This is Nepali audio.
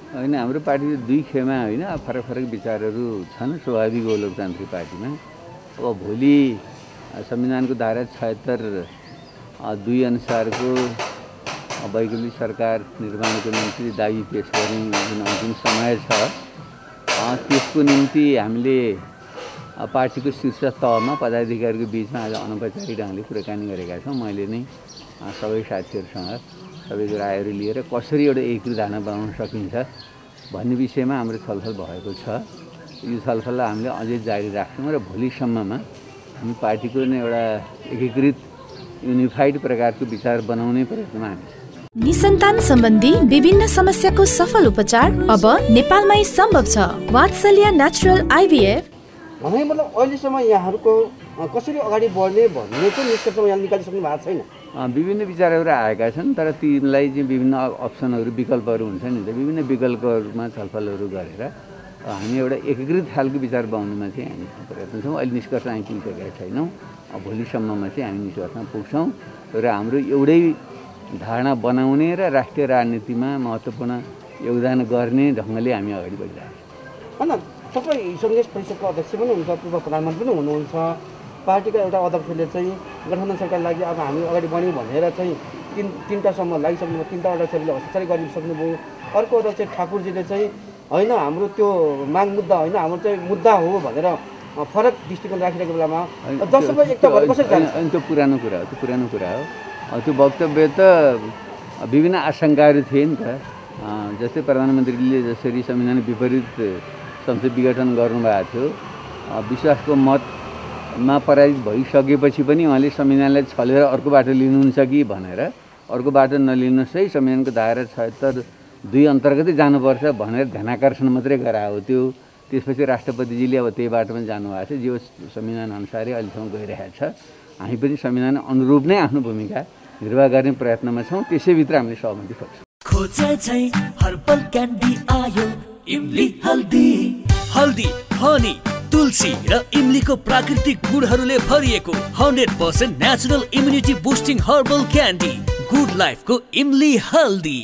होइन हाम्रो पार्टी दुई खेमा होइन, फरक फरक विचारहरू छन्, स्वाभाविक हो लोकतान्त्रिक पार्टीमा। अब भोलि संविधानको धारा 76(2) अनुसारको वैकल्पिक सरकार निर्माणको निम्ति दाबी पेश गर्ने जुन अन्तिम समय छ, त्यसको निम्ति हामीले पार्टीको शीर्ष तहमा पदाधिकारीको बिचमा आज अनौपचारिक ढङ्गले कुराकानी गरेका छौँ। मैले नै सबै साथीहरूसँग सबैको रायहरू लिएर कसरी एउटा एकीकृत धारणा बनाउन सकिन्छ भन्ने विषयमा हाम्रो छलफल भएको छ। यो छलफललाई हामीले अझै जारी राख्छौँ र भोलिसम्ममा हामी पार्टीको नै एउटा एकीकृत युनिफाइड प्रकारको विचार बनाउने प्रयत्नमा हामी। निसन्तान सम्बन्धी विभिन्न समस्याको सफल उपचार अब नेपालमै सम्भव छ। वात्सल्य नेचुरल आइभीएफ। मतलब अहिलेसम्म यहाँहरूको कसरी अगाडि बढ्ने भन्ने चाहिँ निष्कर्षमा यहाँ निकालिसक्नु भएको छैन। विभिन्न विचारहरू आएका छन्, तर तिनलाई चाहिँ विभिन्न अप्सनहरू विकल्पहरू हुन्छ नि त, विभिन्न विकल्पहरूमा छलफलहरू गरेर हामी एउटा एकीकृत खालको विचार बनाउनुमा चाहिँ हामी प्रयत्न छौँ। अहिले निष्कर्ष हामी पुगिसकेका छैनौँ। भोलिसम्ममा चाहिँ हामी निष्कर्षमा पुग्छौँ र हाम्रो एउटै धारणा बनाउने र राष्ट्रिय राजनीतिमा महत्त्वपूर्ण योगदान गर्ने ढङ्गले हामी अगाडि बढिरहेका छौँ। तपाईँ सङ्घीय परिषदको अध्यक्ष पनि हुनुहुन्छ, पूर्व प्रधानमन्त्री पनि हुनुहुन्छ। पार्टीका एउटा अध्यक्षले चाहिँ गठबन्धन सरकारको लागि अब हामी अगाडि बढ्यौँ भनेर चाहिँ तीनटासम्म लागिसक्नुभयो, तीनटा अध्यक्षहरूले हस्ताक्षर गरिसक्नुभयो। अर्को अध्यक्ष ठाकुरजीले चाहिँ होइन हाम्रो त्यो माग मुद्दा होइन, हाम्रो चाहिँ मुद्दा हो भनेर फरक दृष्टिकोण राखिरहेको बेलामा जसो एक त कसरी जान्छ? त्यो पुरानो कुरा हो। त्यो वक्तव्य त विभिन्न आशंकाहरू थिए नि त। जस्तै प्रधानमन्त्रीले जसरी संविधान विपरीत संसद विघटन गर्नुभएको थियो, विश्वासको मतमा पराजित भइसकेपछि पनि उहाँले संविधानलाई छलेर अर्को बाटो लिनुहुन्छ कि भनेर, अर्को बाटो नलिनुहोस् है, संविधानको धारा 76(2) अन्तर्गतै जानुपर्छ भनेर ध्यानाकर्षण मात्रै गरायो त्यो। त्यसपछि राष्ट्रपतिजीले अब त्यही बाटोमा जानुभएको छ, जो संविधान अनुसारै अहिलेसम्म गइरहेको छ। हामी पनि संविधान अनुरूप नै आफ्नो भूमिका निर्वाह गर्ने प्रयत्नमा छौँ। त्यसैभित्र हामीले सहमति खोज्छौँ। हल्दी, हनी, तुलसी र इमलीको प्राकृतिक गुणहरूले भरिएको 100% natural immunity boosting herbal candy good लाइफको इमली हल्दी।